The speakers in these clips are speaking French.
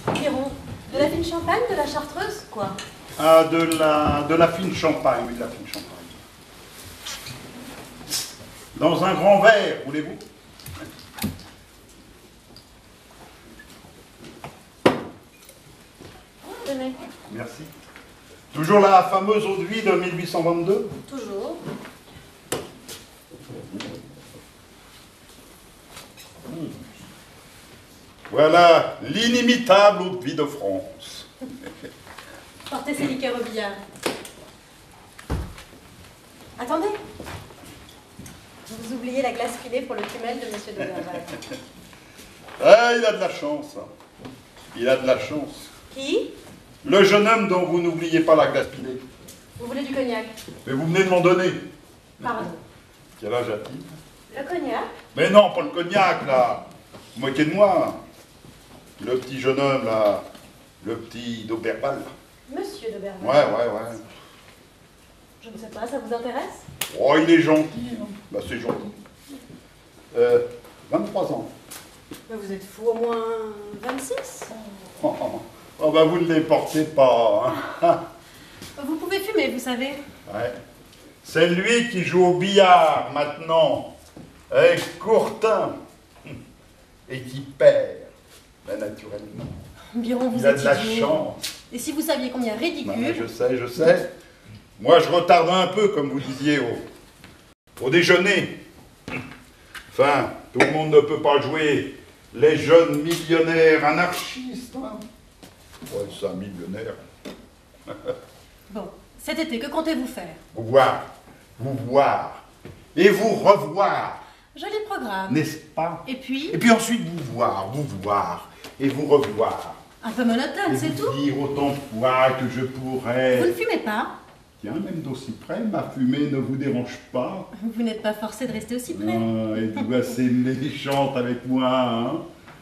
Biron, de la fine champagne, de la chartreuse, quoi? Ah, de la fine champagne, oui, de la fine champagne. Dans un grand verre, voulez-vous? Tenez. Merci. Toujours la fameuse eau de vie de 1822? Toujours. Voilà l'inimitable eau de vie de France. Portez ces liqueurs au billard. Attendez. Vous oubliez la glace filée pour le tumel de Monsieur de Berval. Ah, il a de la chance. Hein. Il a de la chance. Qui? Le jeune homme dont vous n'oubliez pas la glace pilée. Vous voulez du cognac? Mais vous venez de m'en donner. Pardon. Quel âge a-t-il? Le cognac? Mais non, pas le cognac, là. Vous moquez de moi. Le petit jeune homme, là. Le petit d'Auberval. Monsieur de Berval. Ouais. Je ne sais pas, ça vous intéresse? Oh, il est gentil. Hein. Bah, c'est gentil. 23 ans. Mais vous êtes fou, au moins 26? Oh, bah, vous ne les portez pas. Hein. Vous pouvez fumer, vous savez. Ouais. C'est lui qui joue au billard, maintenant. Avec Courtin. Et qui perd. Ben, naturellement. Biron, vous Il a êtes de la idiot. chance. Et si vous saviez combien ridicule... Je sais. Moi, je retarde un peu, comme vous disiez, au déjeuner. Enfin, tout le monde ne peut pas jouer les jeunes millionnaires anarchistes. Hein. Ouais, ça, millionnaire. Bon, cet été, que comptez-vous faire? Vous voir, et vous revoir, Joli programme. n'est-ce pas? Et puis, ensuite vous voir, et vous revoir. un peu monotone, Et c'est vous tout. dire autant de fois que je pourrais. Vous ne fumez pas? Tiens, même d'aussi près, ma fumée ne vous dérange pas. Vous n'êtes pas forcé de rester aussi près. Ah, êtes-vous assez méchante avec moi, hein?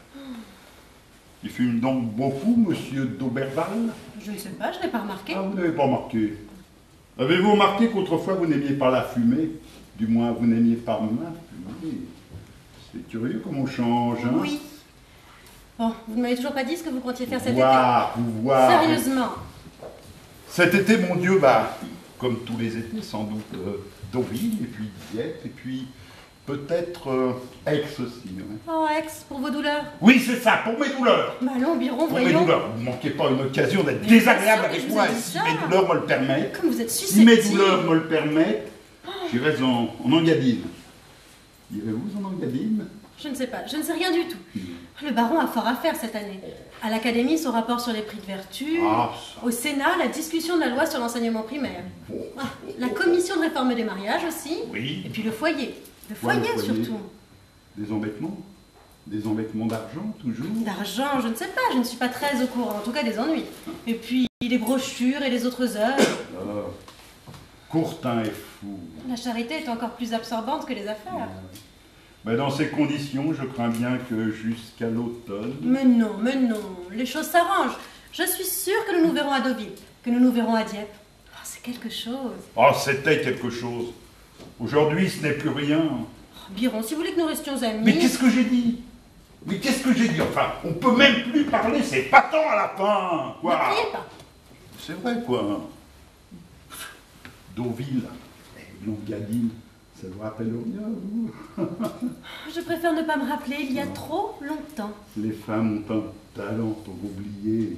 Il fume donc beaucoup, monsieur d'Auberval? Je ne sais pas, je n'ai pas remarqué. Ah, vous n'avez pas remarqué. Avez-vous remarqué qu'autrefois vous n'aimiez pas la fumée? Du moins, vous n'aimiez pas ma fumée. C'est curieux comme on change, hein? Oui. Bon, vous ne m'avez toujours pas dit ce que vous comptiez faire cet Vous voir. Sérieusement. Cet été, mon Dieu, bah, comme tous les étés, sans doute, Deauville, et puis Dieppe, et puis peut-être Aix aussi. Ouais. Oh, Aix, pour vos douleurs. Oui, c'est ça, pour mes douleurs. Bah allons, Biron, Pour mes voyons. douleurs. Vous ne manquez pas une occasion d'être Mais désagréable bien sûr que avec je vous moi, ai dit et si ça. mes douleurs me le permettent. Comme vous êtes Si mes susceptible. douleurs me le permettent, j'irai en Engadine. Irez-vous en Engadine? Je ne sais pas, je ne sais rien du tout. Le baron a fort à faire cette année. À l'Académie, son rapport sur les prix de vertu. Ah, ça. Au Sénat, la discussion de la loi sur l'enseignement primaire. Bon. Ah, la commission de réforme des mariages aussi. Oui. Et puis le foyer. Le Ouais, foyer le foyer. surtout. Des embêtements? Des embêtements d'argent, toujours? D'argent, je ne sais pas, je ne suis pas très au courant, en tout cas des ennuis. Et puis les brochures et les autres œuvres. Courtin est fou. La charité est encore plus absorbante que les affaires. Mais dans ces conditions, je crains bien que jusqu'à l'automne... Mais non, les choses s'arrangent. Je suis sûre que nous nous verrons à Deauville, que nous nous verrons à Dieppe. Oh, c'est quelque chose. Oh, c'était quelque chose. Aujourd'hui, ce n'est plus rien. Oh, Biron, si vous voulez que nous restions amis... Mais qu'est-ce que j'ai dit? Mais qu'est-ce que j'ai dit? Enfin, on peut même plus parler, c'est pas tant à la fin, quoi. Ne criez pas. C'est vrai, quoi. Deauville, Longadine, ça vous rappelle rien, vous? Je préfère ne pas me rappeler, il y a trop longtemps. Les femmes ont un talent pour oublier.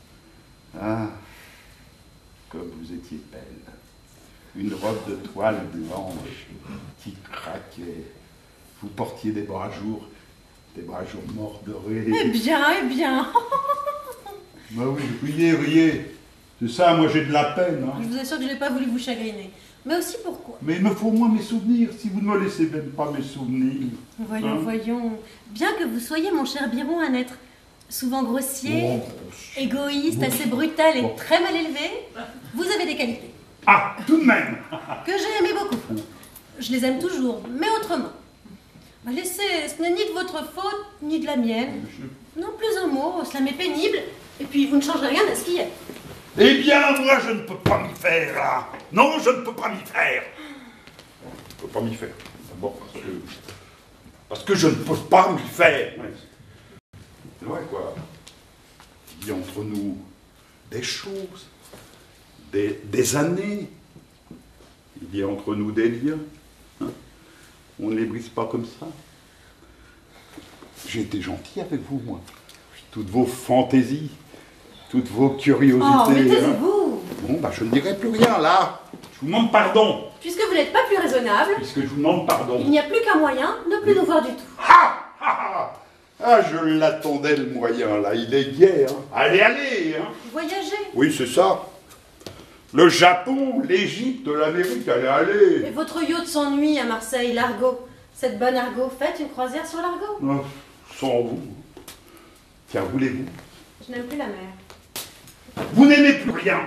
Ah, comme vous étiez belle. Une robe de toile blanche qui craquait. Vous portiez des bras jours mordorés. Eh bien. Bah oui, riez. C'est ça, moi j'ai de la peine. Hein. Je vous assure que je n'ai pas voulu vous chagriner. Mais aussi pourquoi? Mais il me faut moi mes souvenirs, si vous ne me laissez même pas mes souvenirs. Voyons. Bien que vous soyez, mon cher Biron, un être souvent grossier, égoïste, assez brutal et très mal élevé, vous avez des qualités. Ah, tout de même. Que j'ai aimé beaucoup. Je les aime toujours, mais autrement. Laissez, ce n'est ni de votre faute, ni de la mienne. Non plus un mot, cela m'est pénible, et puis vous ne changerez rien à ce qui est. Eh bien, moi, je ne peux pas m'y faire, là. Non, je ne peux pas m'y faire. Je ne peux pas m'y faire. D'abord parce que je ne peux pas m'y faire. C'est vrai, quoi. Il y a entre nous des choses, des années. Il y a entre nous des liens. Hein. On ne les brise pas comme ça. J'ai été gentil avec vous, moi. Toutes vos fantaisies, toutes vos curiosités. Oh, mais taisez-vous. Bon, bah je ne dirai plus rien, là. Je vous demande pardon. Puisque vous n'êtes pas plus raisonnable, Puisque je vous demande pardon. il n'y a plus qu'un moyen de ne plus nous voir du tout. Ah, je l'attendais, le moyen, là. Il est gai, hein. Allez, allez, hein. Voyager. Oui, c'est ça. Le Japon, l'Égypte, l'Amérique, allez, allez. Et votre yacht s'ennuie à Marseille, l'Argo. Cette bonne Argo, faites une croisière sur l'Argo. Oh, sans vous. Tiens, voulez-vous? Je n'aime plus la mer. Vous n'aimez plus rien.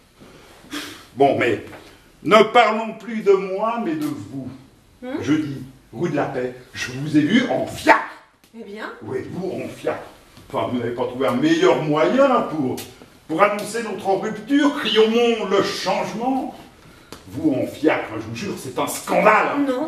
Bon, mais ne parlons plus de moi, mais de vous. Jeudi, rue de la Paix, je vous ai vu en fiacre. Eh bien? Oui, vous en fiacre. Enfin, vous n'avez pas trouvé un meilleur moyen pour annoncer notre rupture, crions le changement. Vous en fiacre, je vous jure, c'est un scandale. Non.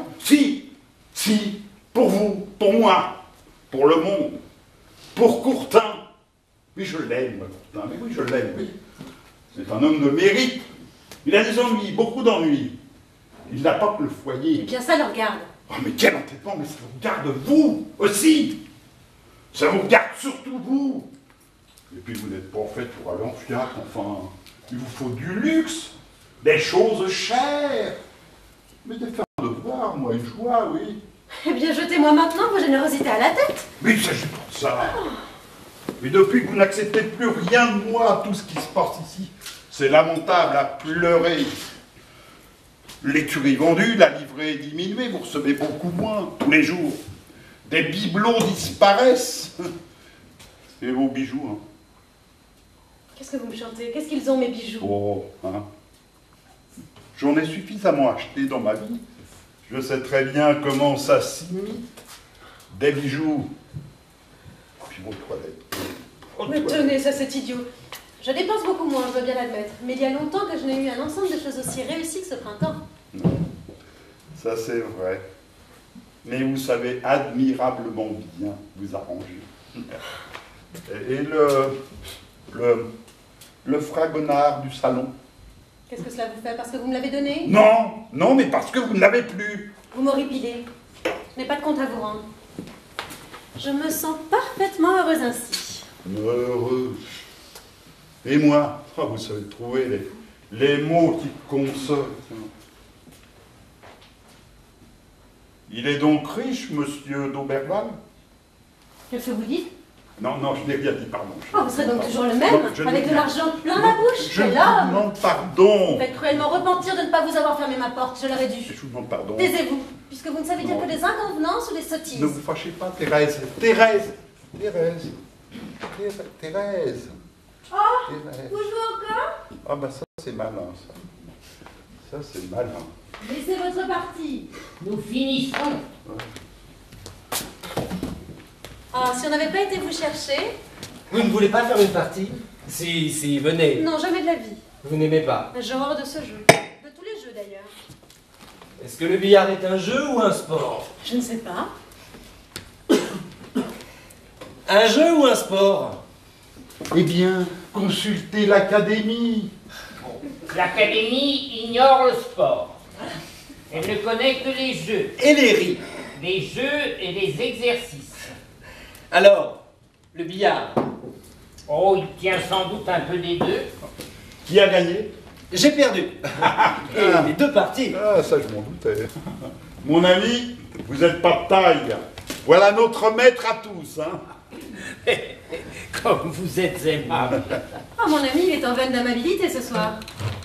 Si, pour vous, pour moi, pour le monde, pour Courtin. Oui, je l'aime, Courtin, mais oui, je l'aime, oui. C'est un homme de mérite. Il a des ennuis, beaucoup d'ennuis. Il n'a pas que le foyer. Eh bien, ça le regarde. Oh, mais quel entêtement, mais ça vous regarde vous aussi. Ça vous regarde surtout vous. Et puis vous n'êtes pas fait pour aller en fiacre, enfin. Il vous faut du luxe, des choses chères. Mais des faire un devoir, moi, une joie, oui. Eh bien, jetez-moi maintenant vos générosités à la tête. Mais il s'agit pas de ça. Mais depuis que vous n'acceptez plus rien de moi, tout ce qui se passe ici, c'est lamentable à pleurer. L'écurie vendue, la livrée diminuée, vous recevez beaucoup moins tous les jours. Des bibelots disparaissent. Et vos bijoux, hein. Qu'est-ce que vous me chantez? Qu'est-ce qu'ils ont, mes bijoux? Oh, hein. J'en ai suffisamment acheté dans ma vie. Je sais très bien comment ça s'imite. Des bijoux. Puis vos toilettes. Mais tenez, ça c'est idiot. Je dépense beaucoup moins, je dois bien l'admettre. Mais il y a longtemps que je n'ai eu un ensemble de choses aussi réussies que ce printemps. Non, ça c'est vrai. Mais vous savez admirablement bien vous arranger. Et le fragonard du salon. Qu'est-ce que cela vous fait? Parce que vous me l'avez donné? Non, mais parce que vous ne l'avez plus. Vous m'horripilez. Je n'ai pas de compte à vous rendre. Je me sens parfaitement heureuse ainsi. Heureux. Et moi, vous savez trouver les mots qui consolent. Il est donc riche, monsieur d'Auberval? Qu'est-ce que vous dites? Non, je n'ai rien dit, pardon. Oh, vous serez donc toujours le même, Non, avec de l'argent plein la bouche. Je Et vous là, demande pardon. vous faites cruellement repentir de ne pas vous avoir fermé ma porte, je l'aurais dû. Je vous demande pardon. Taisez-vous, puisque vous ne savez dire Non. que des inconvenances ou des sottises. Ne vous fâchez pas, Thérèse. Thérèse. Oh, Thérèse. vous jouez encore? Ah bah ça c'est malin, ça. Ça c'est malin. Laissez votre partie. Nous finissons. Ah, si on n'avait pas été vous chercher... Vous ne voulez pas faire une partie? Si, venez. Non, jamais de la vie. Vous n'aimez pas? J'ai horreur de ce jeu. De tous les jeux, d'ailleurs. Est-ce que le billard est un jeu ou un sport? Je ne sais pas. Un jeu ou un sport? Eh bien, consultez l'académie. L'Académie ignore le sport. Elle ne connaît que les jeux. Et les rires. Les jeux et les exercices. Alors, le billard? Oh, il tient sans doute un peu des deux. Qui a gagné? J'ai perdu. Et les deux parties. Ah, ça je m'en doutais. Mon ami, vous n'êtes pas de taille. Voilà notre maître à tous, hein. Comme vous êtes aimable. Oh, mon ami, il est en veine d'amabilité ce soir.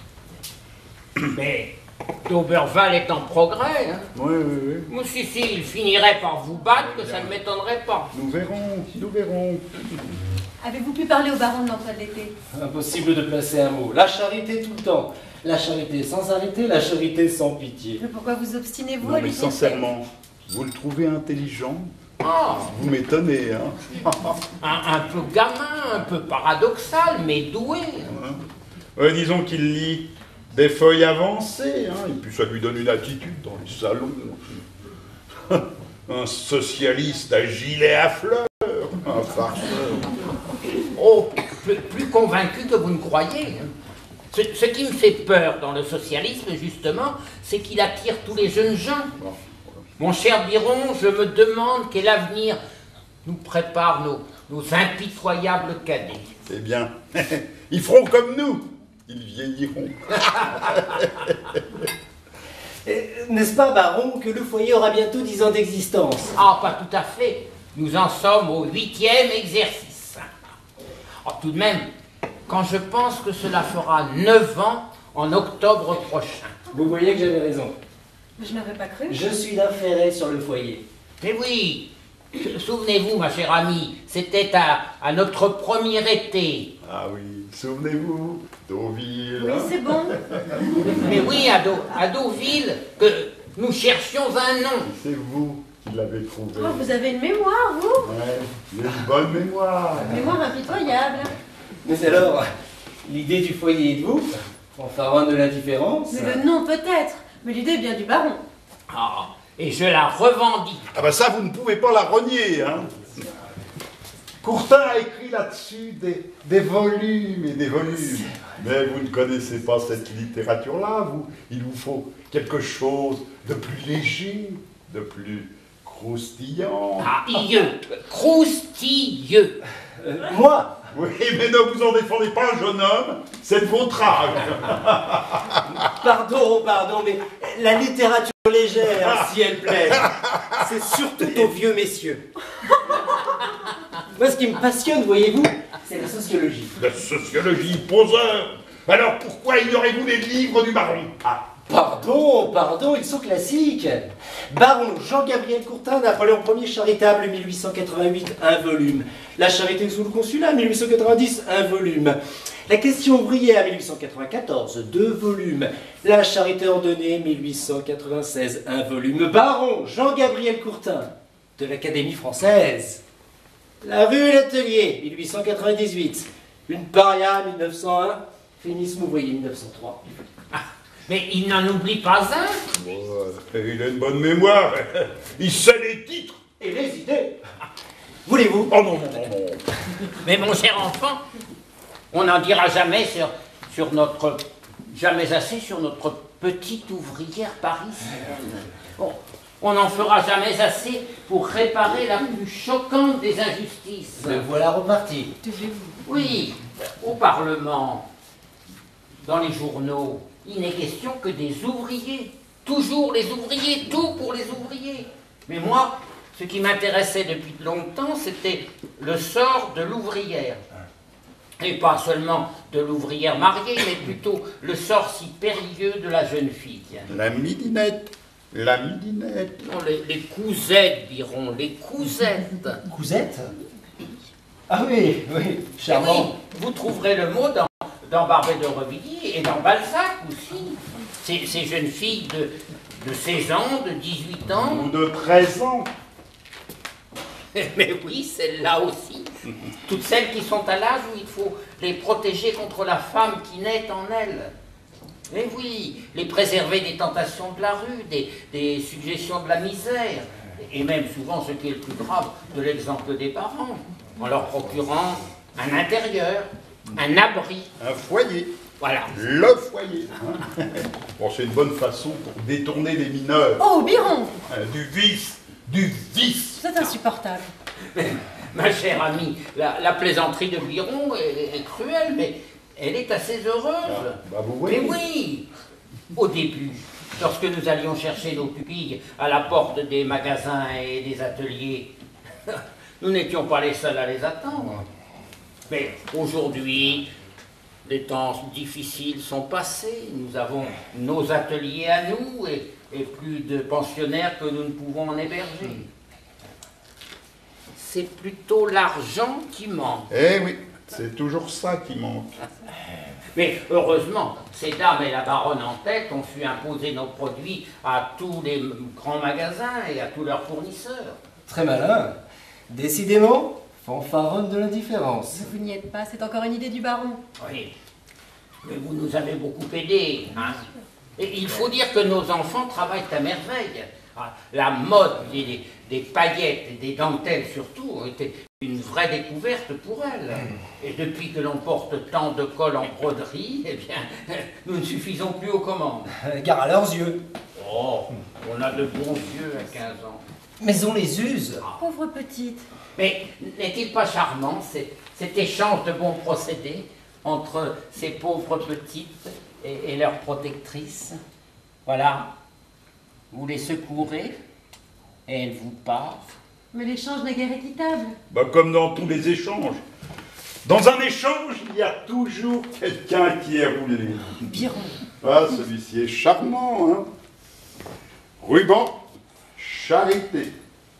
Mais D'Auberval est en progrès. Hein. Oui. Ou si il finirait par vous battre, que ça ne m'étonnerait pas. Nous verrons. Avez-vous pu parler au baron de l'emploi de l'été? Impossible de placer un mot. La charité tout le temps. La charité sans arrêter, la charité sans pitié. Mais pourquoi vous obstinez-vous à Non lui mais dire sincèrement, vous le trouvez intelligent? Ah, Vous m'étonnez, hein. un peu gamin, un peu paradoxal, mais doué. Disons qu'il lit des feuilles avancées, hein, et puis ça lui donne une attitude dans les salons. Un socialiste à gilet à fleurs, un farceur. Oh, plus convaincu que vous ne croyez. Ce qui me fait peur dans le socialisme, justement, c'est qu'il attire tous les jeunes gens. Mon cher Biron, je me demande quel avenir nous prépare nos impitoyables cadets. C'est bien. Ils feront comme nous. Ils vieilliront. N'est-ce pas, baron, que le foyer aura bientôt 10 ans d'existence? Ah, pas tout à fait. Nous en sommes au 8e exercice. Oh, tout de même, quand je pense que cela fera 9 ans en octobre prochain. Vous voyez que j'avais raison. Je n'aurais pas cru. Je suis d'un ferret sur le foyer. Mais oui, souvenez-vous, ma chère amie, c'était à notre premier été. Ah oui, souvenez-vous, Deauville. Oui, c'est bon. Mais oui, à Deauville, que nous cherchions un nom. C'est vous qui l'avez trouvé. Oh, vous avez une mémoire, vous? Ouais, vous avez une bonne mémoire. Mémoire impitoyable. Mais alors, l'idée du foyer est de vous? Fanfaron de l'indifférence? Mais le nom peut-être, mais l'idée vient du baron. Ah, et je la revendique. Ah ben ça, vous ne pouvez pas la renier, hein. Courtin a écrit là-dessus des volumes et des volumes. Mais vous ne connaissez pas cette littérature-là, vous. Il vous faut quelque chose de plus léger, de plus croustillant. Ah, croustilleux. Moi? Oui, mais ne vous en défendez pas, jeune homme, c'est de votre âge. Pardon, mais la littérature légère, si elle plaît, c'est surtout aux vieux messieurs. Moi, ce qui me passionne, voyez-vous, c'est la sociologie. La sociologie, poseur. Alors pourquoi ignorez-vous les livres du baron? Ah, Pardon, ils sont classiques. Baron Jean-Gabriel Courtin, Napoléon Ier charitable, 1888, un volume. La charité sous le consulat, 1890, un volume. La question ouvrière, 1894, 2 volumes. La charité ordonnée, 1896, un volume. Baron Jean-Gabriel Courtin, de l'Académie française. La rue et l'atelier, 1898. Une paria, 1901. Féminisme ouvrier, 1903. Mais il n'en oublie pas un. il a une bonne mémoire. Il sait les titres. Et les idées. Voulez-vous? Oh non. Mais mon cher enfant, on n'en dira jamais jamais assez sur notre petite ouvrière parisienne. Bon, on n'en fera jamais assez pour réparer la plus choquante des injustices. Me voilà reparti. Oui, au Parlement, dans les journaux, il n'est question que des ouvriers. Toujours les ouvriers, tout pour les ouvriers. Mais moi, ce qui m'intéressait depuis longtemps, c'était le sort de l'ouvrière. Et pas seulement de l'ouvrière mariée, mais plutôt le sort si périlleux de la jeune fille. La midinette. Non, les cousettes, diront, les cousettes. Cousette? Ah oui, charmant. Oui, vous trouverez le mot dans Barbet de Revilliers et dans Balzac aussi. Ces jeunes filles de 16 ans, de 18 ans. Ou de 13 ans. Mais oui, celles-là aussi. Toutes celles qui sont à l'âge où il faut les protéger contre la femme qui naît en elles. Mais oui, les préserver des tentations de la rue, des suggestions de la misère, et même souvent, ce qui est le plus grave, de l'exemple des parents, en leur procurant un intérieur, un abri. Un foyer. Voilà. Le foyer. Bon, c'est une bonne façon pour détourner les mineurs. Oh, Biron! Du vice. C'est insupportable. Ma chère amie, la plaisanterie de Biron est cruelle, mais elle est assez heureuse. Vous voyez. Mais oui, au début, lorsque nous allions chercher nos pupilles à la porte des magasins et des ateliers, nous n'étions pas les seuls à les attendre. Mais aujourd'hui, les temps difficiles sont passés. Nous avons nos ateliers à nous et plus de pensionnaires que nous ne pouvons en héberger. C'est plutôt l'argent qui manque. Eh oui, c'est toujours ça qui manque. Mais heureusement, ces dames et la baronne en tête ont su imposer nos produits à tous les grands magasins et à tous leurs fournisseurs. Très malin. Décidément, fanfaronne de l'indifférence. Vous n'y êtes pas, c'est encore une idée du baron. Oui, mais vous nous avez beaucoup aidés, hein. Et il faut dire que nos enfants travaillent à merveille. Ah, la mode des paillettes et des dentelles surtout était une vraie découverte pour elle. Et depuis que l'on porte tant de cols en broderie, eh bien, nous ne suffisons plus aux commandes. Gare à leurs yeux. Oh, on a de bons yeux à 15 ans. Mais on les use. Pauvre petite. Mais n'est-il pas charmant cet échange de bons procédés entre ces pauvres petites et leurs protectrices? Voilà, vous les secourez et elles vous partent. Mais l'échange n'est guère équitable. Bah, comme dans tous les échanges. Dans un échange, il y a toujours quelqu'un qui est roulé. Biron. Ah, celui-ci est charmant, hein. Ruban, charité.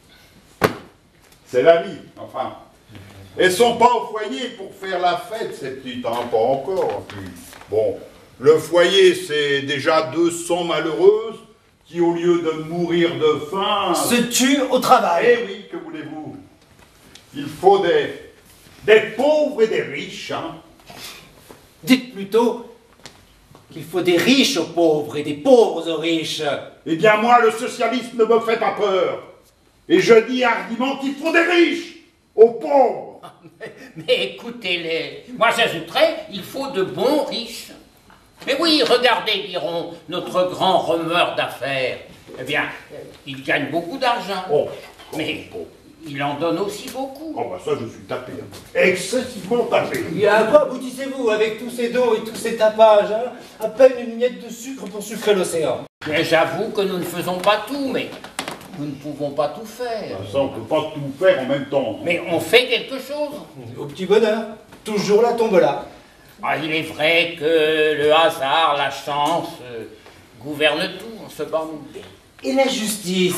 C'est la vie, enfin. Elles sont pas au foyer pour faire la fête, ces petites, hein, pas encore. Bon, le foyer, c'est déjà 200 malheureuses qui, au lieu de mourir de faim... Se tuent au travail. Eh oui, que voulez-vous? Il faut des pauvres et des riches, hein. Dites plutôt qu'il faut des riches aux pauvres et des pauvres aux riches. Eh bien, moi, le socialisme ne me fait pas peur. Et je dis hardiment qu'il faut des riches aux pauvres. Mais écoutez-les, moi j'ajouterais, il faut de bons riches. Mais oui, regardez, Biron, notre grand remeur d'affaires. Eh bien, il gagne beaucoup d'argent. Oh. Mais il en donne aussi beaucoup. Oh, bah ça, je suis tapé. Hein. Excessivement tapé. Et à quoi aboutissez-vous avec tous ces dons et tous ces tapages, hein? À peine une miette de sucre pour sucrer l'océan. Mais j'avoue que nous ne faisons pas tout, mais nous ne pouvons pas tout faire. Bah, ça, on ne peut pas tout faire en même temps. Mais on fait quelque chose. Au petit bonheur. Toujours la tombola. Ah, il est vrai que le hasard, la chance, gouverne tout en ce bas monde. Et la justice.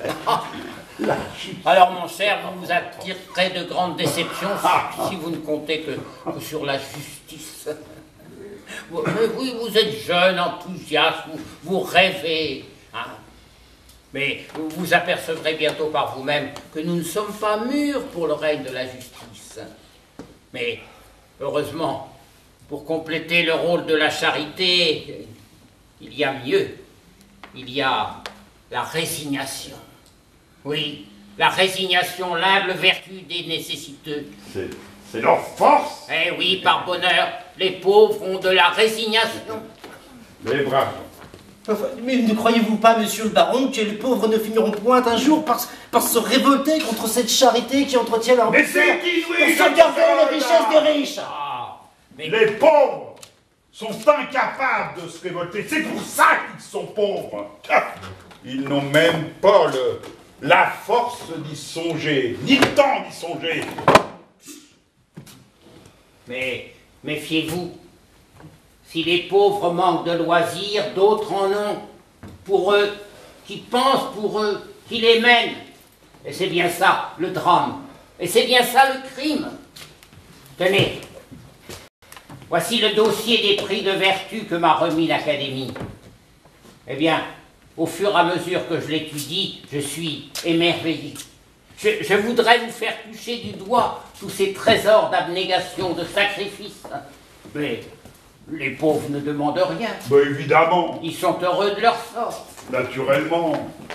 Alors, mon cher, vous vous attirerez de grandes déceptions si vous ne comptez que sur la justice. Mais oui, vous êtes jeune, enthousiaste, vous rêvez. Hein. Mais vous vous apercevrez bientôt par vous-même que nous ne sommes pas mûrs pour le règne de la justice. Mais, heureusement, pour compléter le rôle de la charité, il y a mieux. Il y a la résignation. Oui, la résignation, l'humble vertu des nécessiteux. C'est leur force. Eh oui, par bonheur, les pauvres ont de la résignation. Les braves. Enfin, mais ne croyez-vous pas, monsieur le baron, que les pauvres ne finiront point un jour par se révolter contre cette charité qui entretient leur Mais misère c'est qui, oui, pour sauvegarder les richesses des riches? Ah, mais Les pauvres sont incapables de se révolter. C'est pour ça qu'ils sont pauvres. Ils n'ont même pas la force d'y songer, ni le temps d'y songer. Mais méfiez-vous, si les pauvres manquent de loisirs, d'autres en ont. Pour eux, qui pensent pour eux, qui les mènent. Et c'est bien ça, le drame. Et c'est bien ça, le crime. Tenez, voici le dossier des prix de vertu que m'a remis l'Académie. Eh bien, au fur et à mesure que je l'étudie, je suis émerveillé. Je voudrais vous faire toucher du doigt tous ces trésors d'abnégation, de sacrifice. Mais les pauvres ne demandent rien. Ben évidemment, Ils sont heureux de leur sort. naturellement.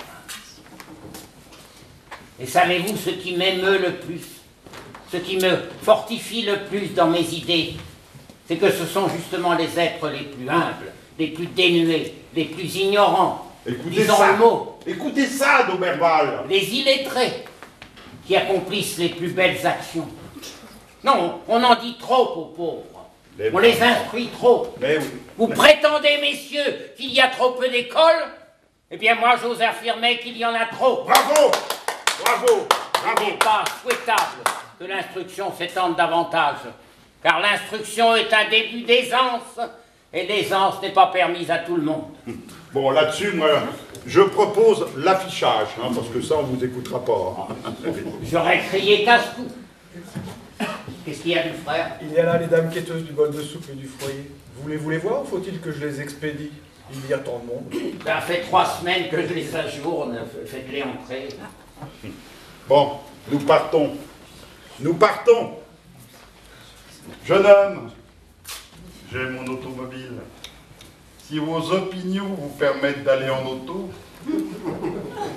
Et savez-vous ce qui m'émeut le plus, ce qui me fortifie le plus dans mes idées, c'est que ce sont justement les êtres les plus humbles, les plus dénués, les plus ignorants, Écoutez disons ça. le mot, Écoutez ça, Doberval. les illettrés, qui accomplissent les plus belles actions. Non, on en dit trop aux pauvres. On les instruit trop. Mais oui. Vous prétendez, messieurs, qu'il y a trop peu d'écoles? Eh bien, moi, j'ose affirmer qu'il y en a trop. Bravo. Bravo. Il Bravo. n'est pas souhaitable que l'instruction s'étende davantage, car l'instruction est un début d'aisance, et l'aisance n'est pas permise à tout le monde. Bon, là-dessus, moi, je propose l'affichage, hein, parce que ça, on vous écoutera pas. J'aurais crié casse-cou. Qu'est-ce qu'il y a du frère? Il y a là les dames quêteuses du bol de soupe et du foyer. Voulez-vous les voir ou faut-il que je les expédie? Il y a tant de monde. Ça fait 3 semaines que je les ajourne, faites-les entrer. Bon, nous partons. Nous partons. Jeune homme, j'ai mon automobile. Si vos opinions vous permettent d'aller en auto,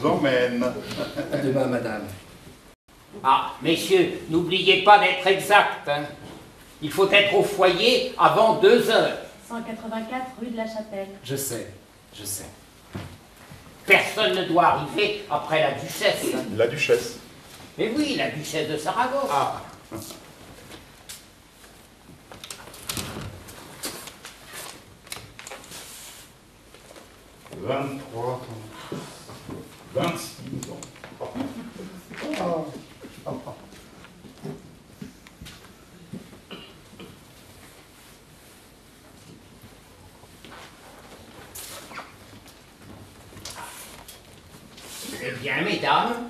vous emmène. À demain, madame. Ah, messieurs, n'oubliez pas d'être exact. Hein. Il faut être au foyer avant 2 heures. 184 rue de la Chapelle. Je sais, je sais. Personne ne doit arriver après la duchesse. La duchesse. Mais oui, la duchesse de Saragosse. Ah. 23 ans. 26 ans. Eh bien, mesdames,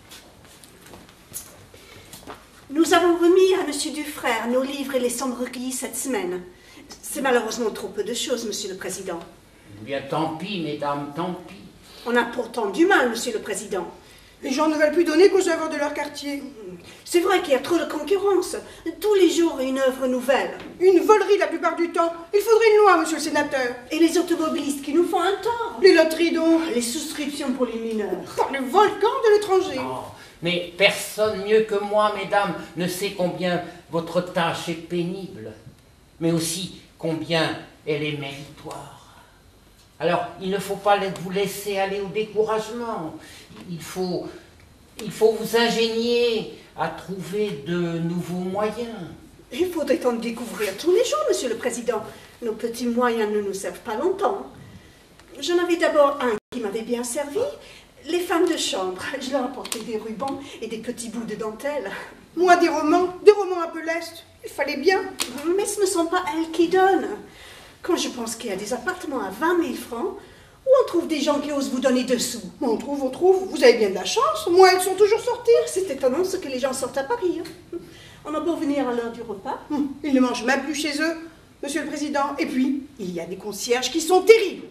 Nous avons remis à Monsieur Dufrère nos livres et les sommes recueillies cette semaine. C'est malheureusement trop peu de choses, Monsieur le Président. eh bien, tant pis, mesdames, tant pis. On a pourtant du mal, Monsieur le Président. Les gens ne veulent plus donner qu'aux œuvres de leur quartier. C'est vrai qu'il y a trop de concurrence. Tous les jours, une œuvre nouvelle. Une volerie la plupart du temps. Il faudrait une loi, monsieur le sénateur. Et les automobilistes qui nous font un tort. Les loteries donc. Les souscriptions pour les mineurs. Par le volcan de l'étranger. Oh, mais personne mieux que moi, mesdames, ne sait combien votre tâche est pénible, mais aussi combien elle est méritoire. Alors, il ne faut pas vous laisser aller au découragement. Il faut vous ingénier à trouver de nouveaux moyens. Il faudrait en découvrir tous les jours, Monsieur le Président. Nos petits moyens ne nous servent pas longtemps. J'en avais d'abord un qui m'avait bien servi. Les femmes de chambre. Je leur apportais des rubans et des petits bouts de dentelle. Moi, des romans un peu lestes. Il fallait bien. Mais ce ne sont pas elles qui donnent. Quand je pense qu'il y a des appartements à 20 000 francs, où on trouve des gens qui osent vous donner 2 sous. On trouve. Vous avez bien de la chance. Moi, elles sont toujours sorties. C'est étonnant ce que les gens sortent à Paris. Hein. On a beau venir à l'heure du repas. Ils ne mangent même plus chez eux, Monsieur le Président. Et puis, il y a des concierges qui sont terribles.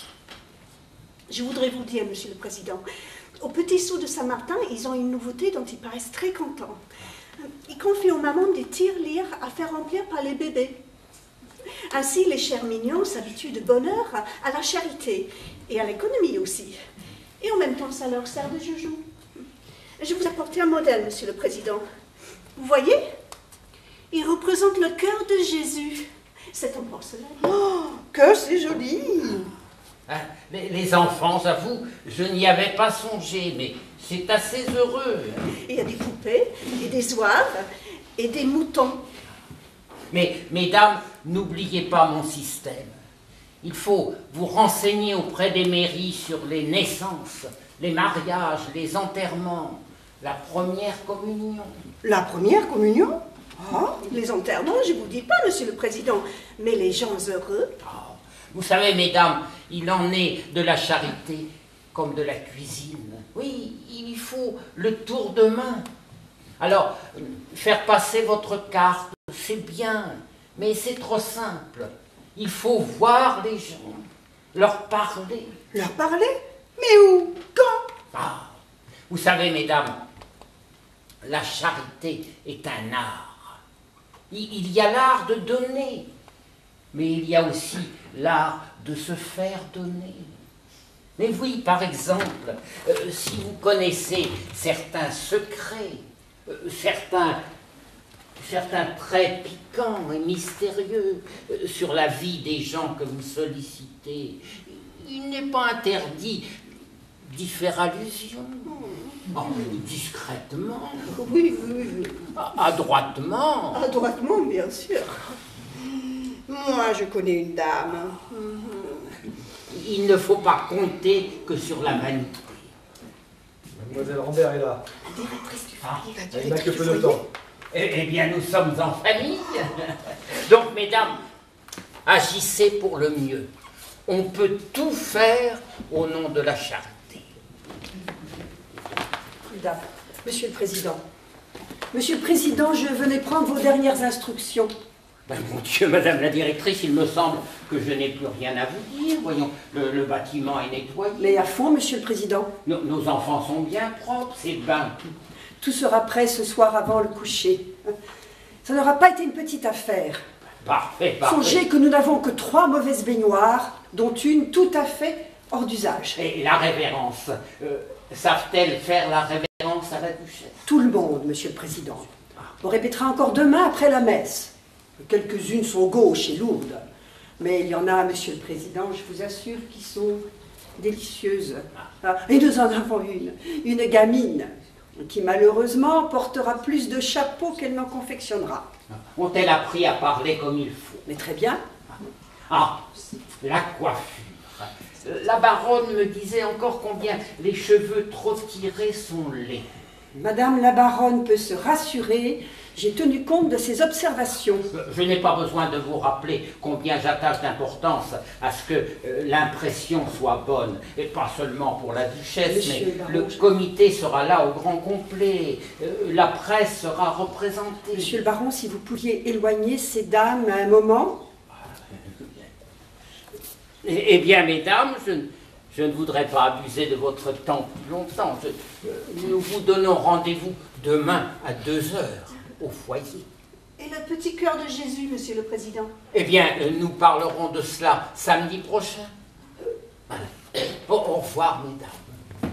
Je voudrais vous dire, Monsieur le Président, au Petit Sceau de Saint-Martin, ils ont une nouveauté dont ils paraissent très contents. Ils confient aux mamans des tirelires à faire remplir par les bébés. Ainsi, les chers mignons s'habituent de bonne heure à la charité et à l'économie aussi. Et en même temps, ça leur sert de joujou. Je vous apporte un modèle, Monsieur le Président. Vous voyez? Il représente le cœur de Jésus. C'est en porcelaine. Oh, que c'est joli. Hein, les enfants, j'avoue, je n'y avais pas songé, mais c'est assez heureux. Il y a des poupées, et des zouaves, et des moutons. Mais, mesdames, n'oubliez pas mon système. Il faut vous renseigner auprès des mairies sur les naissances, les mariages, les enterrements, la première communion. La première communion? Oh, les enterrements, je vous dis pas, Monsieur le Président, mais les gens heureux. Oh, vous savez, mesdames, il en est de la charité comme de la cuisine. Oui, il faut le tour de main. Alors, faire passer votre carte, c'est bien, mais c'est trop simple. Il faut voir les gens, leur parler. Leur parler? Mais où? Quand? Ah, vous savez, mesdames, la charité est un art. Il y a l'art de donner, mais il y a aussi l'art de se faire donner. Mais oui, par exemple, si vous connaissez certains secrets, certains traits piquants et mystérieux sur la vie des gens que vous sollicitez, il n'est pas interdit d'y faire allusion. Oh, discrètement, Oui. adroitement. Adroitement, bien sûr. Moi, je connais une dame. Il ne faut pas compter que sur la vanité. Mademoiselle Rambert est là. La directrice du Ah, foyer. Elle n'a que peu de temps. Eh bien, nous sommes en famille. Donc, mesdames, agissez pour le mieux. On peut tout faire au nom de la charité. Monsieur le Président. Monsieur le Président, je venais prendre vos dernières instructions. Ben, mon Dieu, Madame la directrice, il me semble que je n'ai plus rien à vous dire. Voyons, le bâtiment est nettoyé. Mais à fond, Monsieur le Président. Nos enfants sont bien propres, c'est bain. Tout sera prêt ce soir avant le coucher. Ça n'aura pas été une petite affaire. Parfait. Songez que nous n'avons que 3 mauvaises baignoires, dont une tout à fait hors d'usage. Et la révérence, savent-elles faire la révérence à la duchesse? Tout le monde, Monsieur le Président. On répétera encore demain après la messe. Quelques-unes sont gauches et lourdes. Mais il y en a, Monsieur le Président, je vous assure, qui sont délicieuses. Et nous en avons une gamine, qui malheureusement portera plus de chapeaux qu'elle n'en confectionnera. Ont-elles appris à parler comme il faut? Mais très bien. Ah, la coiffure. La baronne me disait encore combien les cheveux trop tirés sont laids. Madame la baronne peut se rassurer, j'ai tenu compte de ses observations. Je n'ai pas besoin de vous rappeler combien j'attache d'importance à ce que l'impression soit bonne, et pas seulement pour la duchesse, Monsieur mais le comité sera là au grand complet, la presse sera représentée. Monsieur le baron, si vous pouviez éloigner ces dames à un moment. Eh bien, mesdames, je ne voudrais pas abuser de votre temps plus longtemps. Nous vous donnons rendez-vous demain à 2 heures au foyer. Et le petit cœur de Jésus, Monsieur le Président? Eh bien, nous parlerons de cela samedi prochain. Au revoir, mesdames.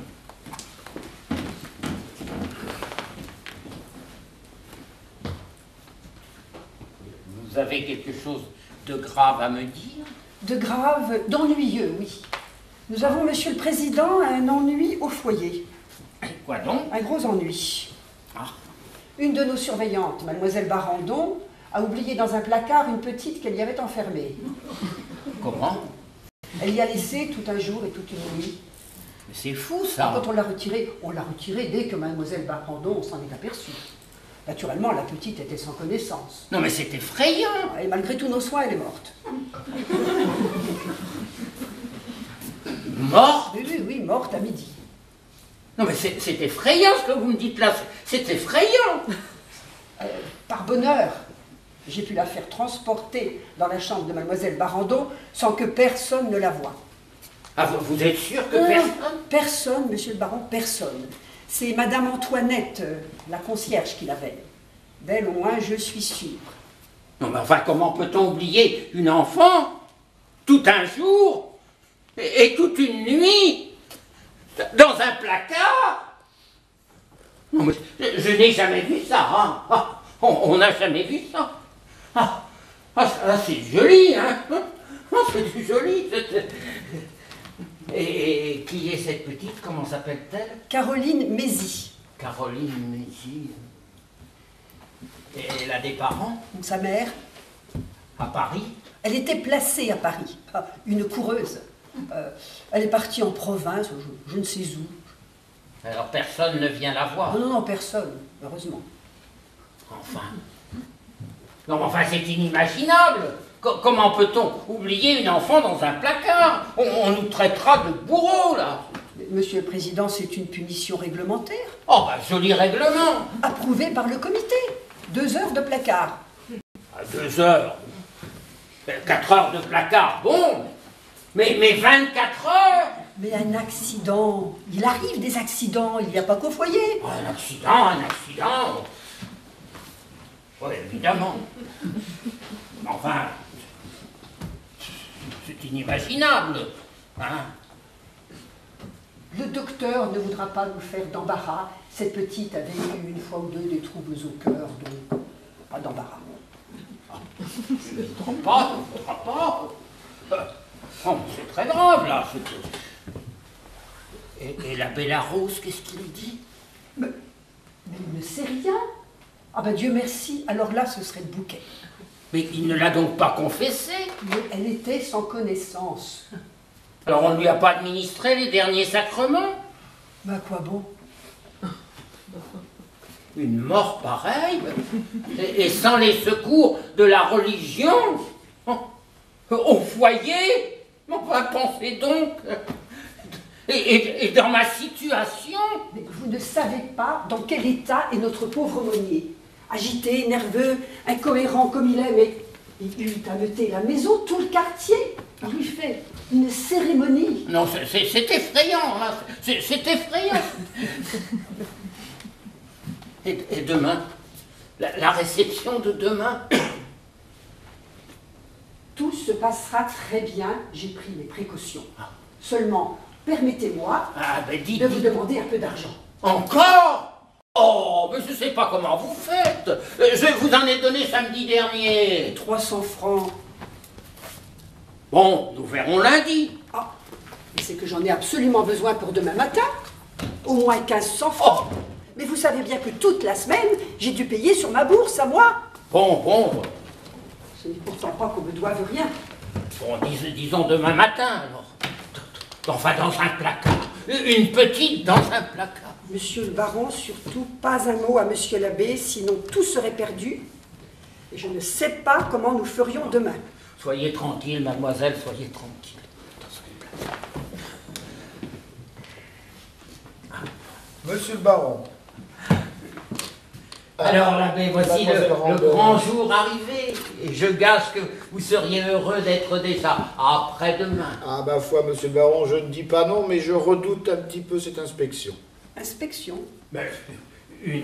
Vous avez quelque chose de grave à me dire? De grave, d'ennuyeux, oui. Nous avons, Monsieur le Président, un ennui au foyer. Quoi donc? Un gros ennui. Ah. Une de nos surveillantes, Mademoiselle Barandon, a oublié dans un placard une petite qu'elle y avait enfermée. Comment? Elle y a laissé tout un jour et toute une nuit. Mais c'est fou, ça. Quand on l'a retirée dès que Mademoiselle Barandon s'en est aperçue. Naturellement, la petite était sans connaissance. Non, mais c'est effrayant. Et malgré tous nos soins, elle est morte. Morte? Oui, morte à midi. Non, mais c'est effrayant ce que vous me dites là. C'est effrayant. Par bonheur, j'ai pu la faire transporter dans la chambre de Mademoiselle Barandon sans que personne ne la voie. Ah, vous êtes sûr que personne? Personne, Monsieur le Baron, personne. C'est Madame Antoinette, la concierge, qui l'avait. D'elle, au moins, je suis sûre. Non, mais enfin, comment peut-on oublier une enfant tout un jour et toute une nuit dans un placard? Non, mais je n'ai jamais vu ça. Hein. Ah, on n'a jamais vu ça. C'est joli, hein. C'est du joli. Et qui est cette petite? Comment s'appelle-t-elle? Caroline Mézy. Caroline Mézy. Et elle a des parents? Sa mère. À Paris? Elle était placée à Paris. Une coureuse. Elle est partie en province, je ne sais où. Alors personne ne vient la voir? Non, personne, heureusement. Enfin. Non, mais enfin, c'est inimaginable. Comment peut-on oublier une enfant dans un placard? On nous traitera de bourreaux, là. Monsieur le Président, c'est une punition réglementaire. Oh, bah, joli règlement. Approuvé par le comité. 2 heures de placard. 2 heures? 4 heures de placard, bon. Mais 24 heures? Mais un accident. Il arrive des accidents, il n'y a pas qu'au foyer. Un accident. Oui, évidemment. Enfin, c'est inimaginable. Hein? Le docteur ne voudra pas nous faire d'embarras. Cette petite avait eu une fois ou deux des troubles au cœur, donc pas d'embarras. Je ne voudra pas. Oh, c'est très grave, là. Et la Bellarose, qu'est-ce qu'il dit? Mais il ne sait rien. Ah ben Dieu merci, alors là ce serait le bouquet. Mais il ne l'a donc pas confessé? Mais elle était sans connaissance. Alors on ne lui a pas administré les derniers sacrements? Mais à quoi bon? Une mort pareille? Et sans les secours de la religion? Au foyer? Enfin, pensez donc. Et dans ma situation? Mais vous ne savez pas dans quel état est notre pauvre aumônier. Agité, nerveux, incohérent comme il est, mais il eut à meuter la maison, tout le quartier. Il lui fait une cérémonie. Non, c'est effrayant, hein. C'est effrayant. Et demain? La réception de demain? Tout se passera très bien, j'ai pris mes précautions. Seulement, permettez-moi dites, de vous demander un peu d'argent. Encore? Oh, mais je ne sais pas comment vous faites. Je vous en ai donné samedi dernier. 300 francs. Bon, nous verrons lundi. Ah, mais c'est que j'en ai absolument besoin pour demain matin. Au moins 1500 francs. Oh. Mais vous savez bien que toute la semaine, j'ai dû payer sur ma bourse à moi. Bon. Ce n'est pourtant pas qu'on me doive rien. Bon, disons demain matin, alors. Enfin, dans un placard. Une petite dans un placard. Monsieur le baron, surtout pas un mot à monsieur l'abbé, sinon tout serait perdu. Et je ne sais pas comment nous ferions demain. Soyez tranquille, mademoiselle, soyez tranquille. Monsieur le baron. Alors l'abbé, voici Mademoiselle le Rambert. grand jour arrivé. Et je gage que vous seriez heureux d'être déjà après-demain. Ah, ma foi, monsieur le baron, je ne dis pas non, mais je redoute un petit peu cette inspection. Inspection. Mais une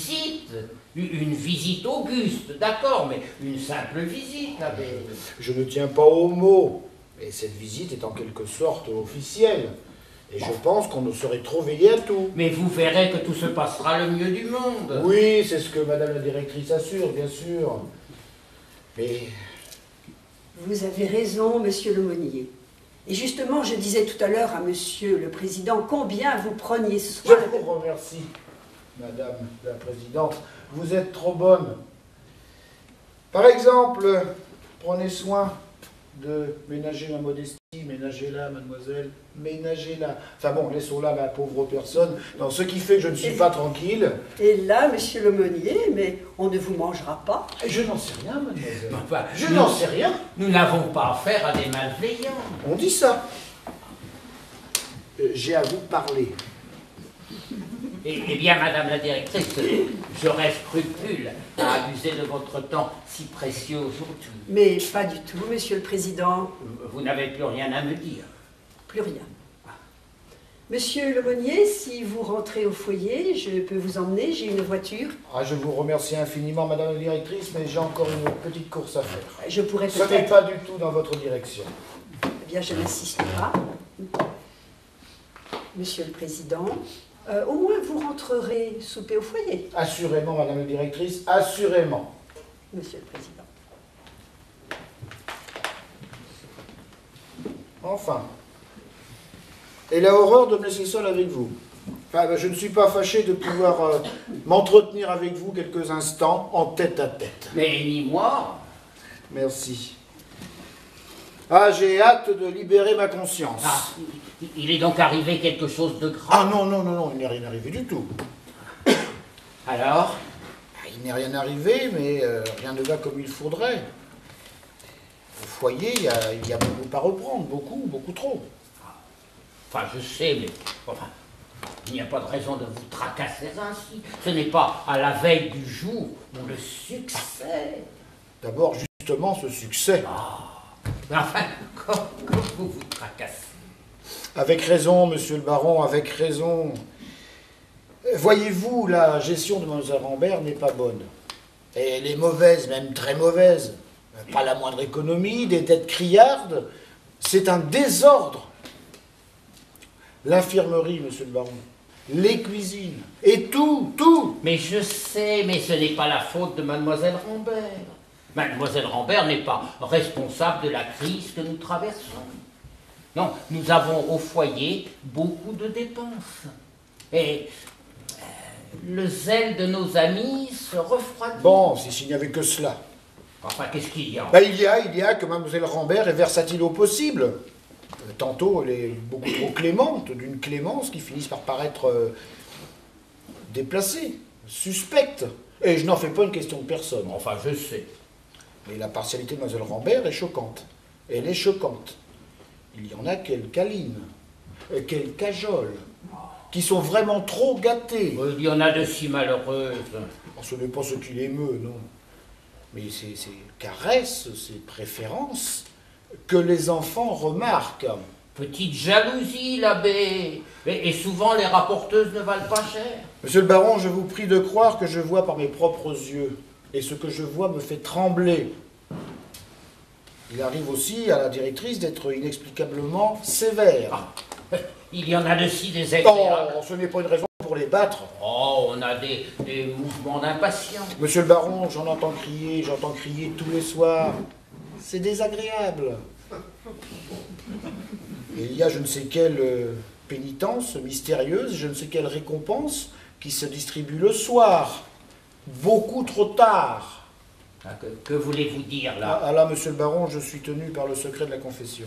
visite auguste, d'accord, mais une simple visite, l'abbé. Je ne tiens pas au mot, mais cette visite est en quelque sorte officielle. Et je pense qu'on ne saurait trop veiller à tout. Mais vous verrez que tout se passera le mieux du monde. Oui, c'est ce que madame la directrice assure, bien sûr. Mais Vous avez raison, monsieur l'aumônier. Et justement, je disais tout à l'heure à monsieur le président combien vous preniez soin. je vous remercie, madame la présidente. Vous êtes trop bonne. Par exemple, prenez soin de ménager ma modestie, ménagez-la, mademoiselle, ménagez-la. Enfin bon, laissons-la la pauvre personne. Non, ce qui fait que je ne suis pas tranquille. Et là, monsieur l'aumônier, mais on ne vous mangera pas. Je n'en sais rien, mademoiselle. Enfin, Je n'en sais rien. Nous n'avons pas affaire à des malveillants. On dit ça. J'ai à vous parler. Eh bien, madame la directrice, j'aurais scrupule à abuser de votre temps si précieux aujourd'hui. Mais pas du tout, monsieur le président. Vous n'avez plus rien à me dire. Plus rien. Monsieur l'aumônier, si vous rentrez au foyer, je peux vous emmener, j'ai une voiture. Ah, je vous remercie infiniment, madame la directrice, mais j'ai encore une petite course à faire. Je pourrais Ce n'est peut-être... pas du tout dans votre direction. Eh bien, je n'insiste pas. Monsieur le président, au moins vous rentrerez souper au foyer, Assurément, madame la directrice, assurément. monsieur le président. Enfin. Et la horreur de me laisser seul avec vous. Enfin, je ne suis pas fâché de pouvoir m'entretenir avec vous quelques instants en tête à tête. Mais ni moi. Merci. Ah, j'ai hâte de libérer ma conscience. Ah, il est donc arrivé quelque chose de grave. Ah non, il n'est rien arrivé du tout. Alors? Il n'est rien arrivé, mais rien ne va comme il faudrait. Au foyer, il y a beaucoup à reprendre, beaucoup trop. Enfin, je sais, mais enfin, il n'y a pas de raison de vous tracasser ainsi. Ce n'est pas à la veille du jour où le succès... D'abord, justement, ce succès. Mais enfin, comme vous vous tracassez. Avec raison, monsieur le baron, avec raison. Voyez-vous, la gestion de Mlle Rambert n'est pas bonne. Et elle est mauvaise, même très mauvaise. Pas la moindre économie, des dettes criardes. C'est un désordre. L'infirmerie, monsieur le baron, les cuisines, et tout. Mais je sais, mais ce n'est pas la faute de mademoiselle Rambert. Mademoiselle Rambert n'est pas responsable de la crise que nous traversons. Non, nous avons au foyer beaucoup de dépenses. Et le zèle de nos amis se refroidit. Bon, si s'il n'y avait que cela. Enfin, qu'est-ce qu'il y a? Il y a que Mlle Rambert est versatile au possible. Tantôt, elle est beaucoup trop clémente, d'une clémence qui finit par paraître déplacée, suspecte. Et je n'en fais pas une question de personne. Enfin, je sais. Mais la partialité de Mlle Rambert est choquante. Elle est choquante. Il y en a qu'elle câline, qu'elle cajole, qui sont vraiment trop gâtées. Il y en a de si malheureuses. Ce n'est pas ce qui l'émeut, non. Mais c'est ces caresses, ces préférences que les enfants remarquent. Petite jalousie, l'abbé. Et souvent, les rapporteuses ne valent pas cher. Monsieur le baron, je vous prie de croire que je vois par mes propres yeux. Et ce que je vois me fait trembler. Il arrive aussi à la directrice d'être inexplicablement sévère. il y en a de si désagréables. Oh, ce n'est pas une raison pour les battre. Oh, on a des mouvements d'impatience. Monsieur le baron, j'entends crier tous les soirs. C'est désagréable. Et il y a je ne sais quelle pénitence mystérieuse, je ne sais quelle récompense qui se distribue le soir. Beaucoup trop tard. Ah, que voulez-vous dire là? Ah là, monsieur le baron, je suis tenu par le secret de la confession.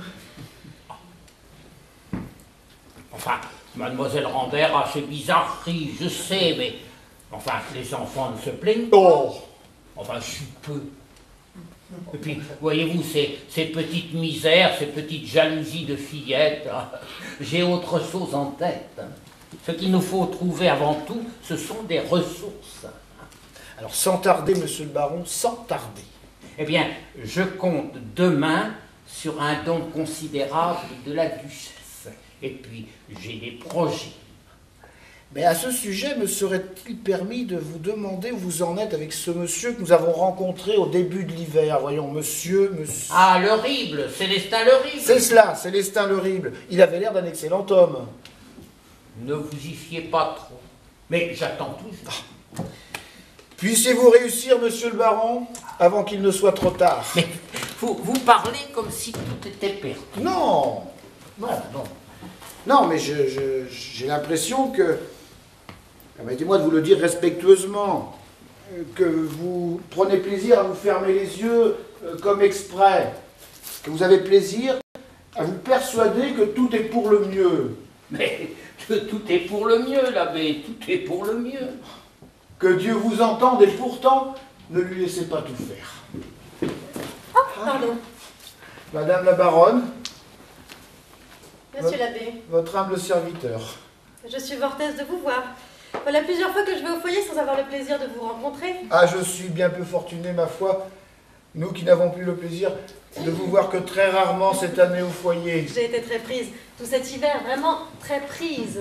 Enfin, mademoiselle Rambert a ses bizarreries, je sais, mais... Enfin, les enfants ne se plaignent pas. Oh! Enfin, je suis peu. Et puis, voyez-vous, ces petites misères, ces petites jalousies de fillettes, j'ai autre chose en tête. Ce qu'il nous faut trouver avant tout, ce sont des ressources. Alors, sans tarder, monsieur le baron, sans tarder. Eh bien, je compte demain sur un don considérable de la duchesse. Et puis, j'ai des projets. Mais à ce sujet, me serait-il permis de vous demander où vous en êtes avec ce monsieur que nous avons rencontré au début de l'hiver? Voyons, monsieur... Ah, l'horrible, Célestin l'horrible. C'est cela, Célestin l'horrible. Il avait l'air d'un excellent homme. Ne vous y fiez pas trop. Mais j'attends toujours. Puissiez-vous réussir, monsieur le baron, avant qu'il ne soit trop tard. Mais vous parlez comme si tout était perdu. Non, non, non. Non, mais j'ai l'impression que, permettez-moi de vous le dire respectueusement, que vous prenez plaisir à vous fermer les yeux comme exprès, que vous avez plaisir à vous persuader que tout est pour le mieux. Mais tout est pour le mieux, l'abbé, tout est pour le mieux. Que Dieu vous entende et pourtant, ne lui laissez pas tout faire. Oh, pardon. Madame la baronne, Monsieur l'abbé, votre humble serviteur. je suis Vortesse de vous voir. Voilà plusieurs fois que je vais au foyer sans avoir le plaisir de vous rencontrer. Ah, je suis bien peu fortuné, ma foi. Nous qui n'avons plus le plaisir de vous voir que très rarement cette année au foyer. J'ai été très prise, tout cet hiver, vraiment très prise.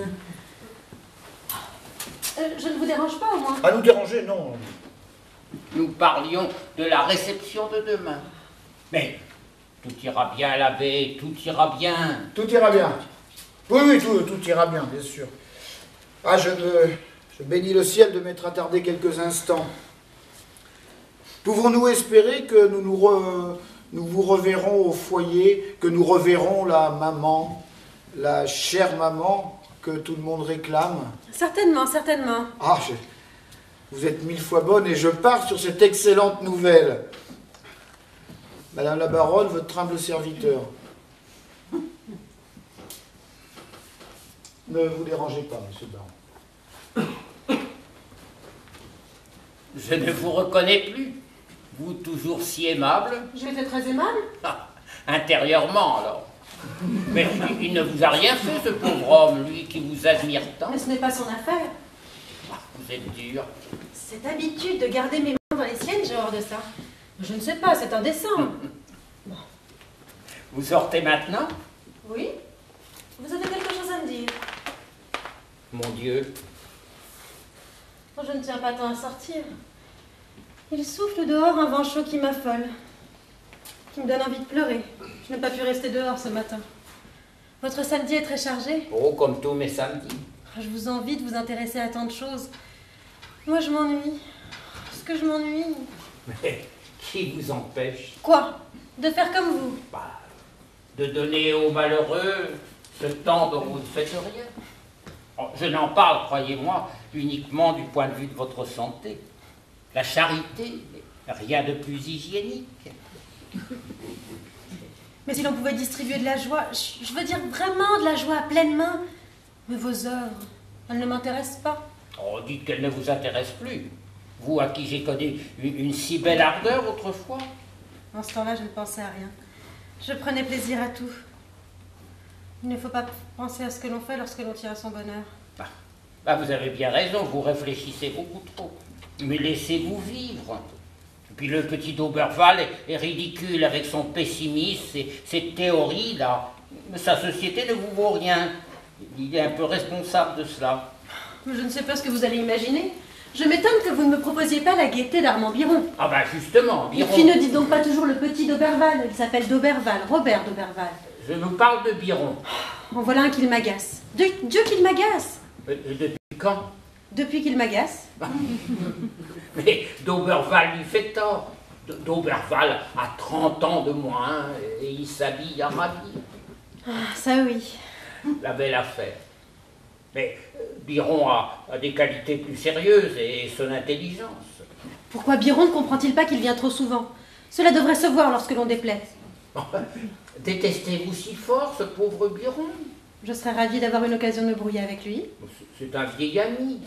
Je ne vous dérange pas au moins? À nous déranger, non. Nous parlions de la réception de demain. Mais tout ira bien, l'abbé, tout ira bien. Tout ira bien. Oui, oui, tout ira bien, bien sûr. Ah, je bénis le ciel de m'être attardé quelques instants. Pouvons-nous espérer que nous vous reverrons au foyer, que nous reverrons la maman, la chère maman que tout le monde réclame? Certainement, certainement. Ah, vous êtes 1000 fois bonne et je pars sur cette excellente nouvelle. Madame la baronne, votre humble serviteur. Ne vous dérangez pas, monsieur le baron. Je ne vous reconnais plus. Vous, toujours si aimable. J'ai été très aimable. Ah, intérieurement, alors. Mais il ne vous a rien fait, ce pauvre homme, lui qui vous admire tant. Mais ce n'est pas son affaire. Ah, vous êtes dur. Cette habitude de garder mes mains dans les siennes, j'ai horreur de ça. Je ne sais pas, c'est indécent. Bon. Vous sortez maintenant? Oui? Vous avez quelque chose à me dire? Mon Dieu. Oh, je ne tiens pas tant à sortir. Il souffle dehors un vent chaud qui m'affole, qui me donne envie de pleurer. Je n'ai pas pu rester dehors ce matin. Votre samedi est très chargé? Oh, comme tous mes samedis. Je vous envie de vous intéresser à tant de choses. Moi, je m'ennuie. Est-ce que je m'ennuie? Mais qui vous empêche? Quoi? De faire comme vous? Bah, de donner aux malheureux ce temps dont vous ne faites rien. Oh, je n'en parle, croyez-moi, uniquement du point de vue de votre santé. La charité, rien de plus hygiénique. Mais si l'on pouvait distribuer de la joie, je veux dire vraiment de la joie à pleine main. Mais vos œuvres, elles ne m'intéressent pas. Oh, dites qu'elles ne vous intéressent plus. Vous, à qui j'ai connu une si belle ardeur autrefois. En ce temps-là, je ne pensais à rien. Je prenais plaisir à tout. Il ne faut pas penser à ce que l'on fait lorsque l'on tient à son bonheur. Bah, vous avez bien raison, vous réfléchissez beaucoup trop. Mais laissez-vous vivre. Et puis le petit d'Oberval est ridicule avec son pessimisme, ses théories-là. Sa société ne vous vaut rien. Il est un peu responsable de cela. Je ne sais pas ce que vous allez imaginer. Je m'étonne que vous ne me proposiez pas la gaieté d'Armand Biron. Ah ben justement, Biron. Et puis ne dites donc pas toujours le petit d'Oberval. Il s'appelle d'Oberval, Robert d'Oberval. Je vous parle de Biron. En voilà un qu'il m'agace. Dieu qu'il m'agace. Et depuis quand? Depuis qu'il m'agace. Mais D'Auberval lui fait tort. D'Auberval a 30 ans de moins et il s'habille à ravir. Ah, ça oui. La belle affaire. Mais Biron a des qualités plus sérieuses et son intelligence. Pourquoi Biron ne comprend-il pas qu'il vient trop souvent? Cela devrait se voir lorsque l'on déplaise. Détestez-vous si fort ce pauvre Biron? Je serais ravie d'avoir une occasion de me brouiller avec lui. C'est un vieil ami.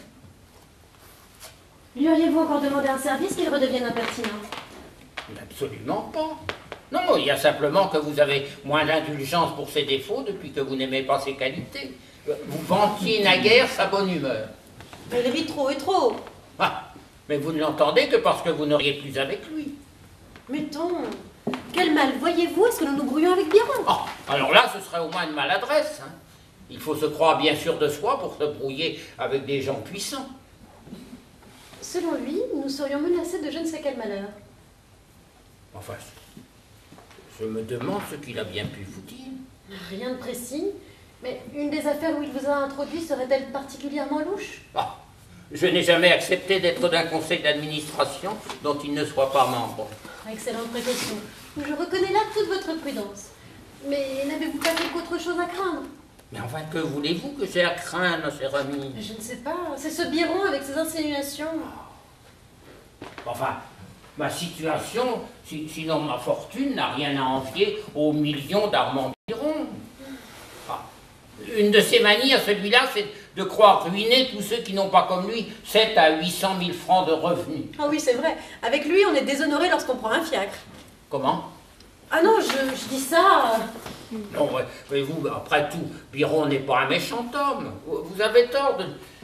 Lui auriez-vous encore demandé un service qu'il redevienne impertinent? Absolument pas. Non, il y a simplement que vous avez moins d'indulgence pour ses défauts depuis que vous n'aimez pas ses qualités. Vous vantiez naguère sa bonne humeur. Mais il rit trop et trop. Ah, mais vous ne l'entendez que parce que vous n'auriez plus avec lui. Mettons, quel mal voyez-vous à ce que nous nous brouillons avec Biron? Oh, alors là, ce serait au moins une maladresse. Hein. Il faut se croire bien sûr de soi pour se brouiller avec des gens puissants. Selon lui, nous serions menacés de je ne sais quel malheur. Enfin, je me demande ce qu'il a bien pu vous dire. Rien de précis, mais une des affaires où il vous a introduit serait-elle particulièrement louche? Ah, je n'ai jamais accepté d'être d'un conseil d'administration dont il ne soit pas membre. Excellente précaution. Je reconnais là toute votre prudence. Mais n'avez-vous pas quelque autre chose à craindre? Mais enfin, que voulez-vous que j'ai à craindre, cher ami? Je ne sais pas. C'est ce Biron avec ses insinuations. Enfin, ma situation, sinon ma fortune, n'a rien à envier aux millions d'Armand Biron. Ah, une de ses manies à celui-là, c'est de croire ruiner tous ceux qui n'ont pas comme lui 7 à 800 000 francs de revenus. Ah oui, c'est vrai. Avec lui, on est déshonoré lorsqu'on prend un fiacre. Comment? Ah non, je dis ça... Non, voyez-vous, après tout, Biron n'est pas un méchant homme. Vous avez tort de...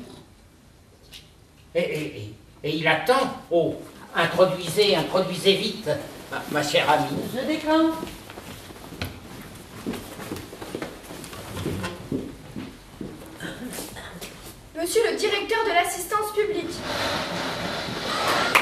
Et il attend. Oh, introduisez vite, ma chère amie. Je déclare. Monsieur le directeur de l'assistance publique.